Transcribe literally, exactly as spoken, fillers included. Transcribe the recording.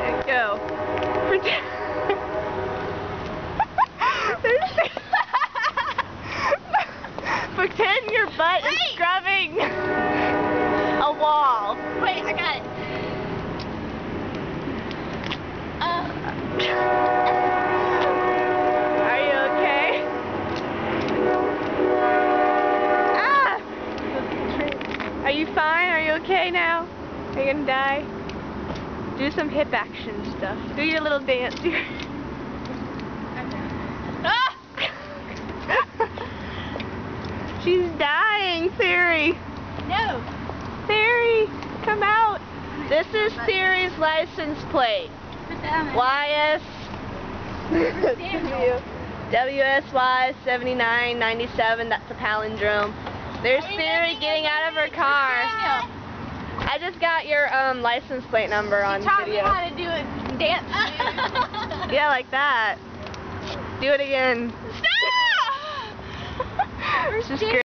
And go. Pretend. Pretend your butt Wait. is scrubbing a wall. Wait, I got it. Uh. Are you okay? Ah! Are you fine? Are you okay now? Are you gonna die? Do some hip action stuff. Do your little dance here. Ah! She's dying, Theory. No. Theory, come out. This is Theory's license plate. Y S W S Y seventy-nine ninety-seven. That's a palindrome. There's Theory getting out of her car. I just got your um, license plate number on video. She taught me how to do a dance. Yeah, like that. Do it again. Stop! It's just great.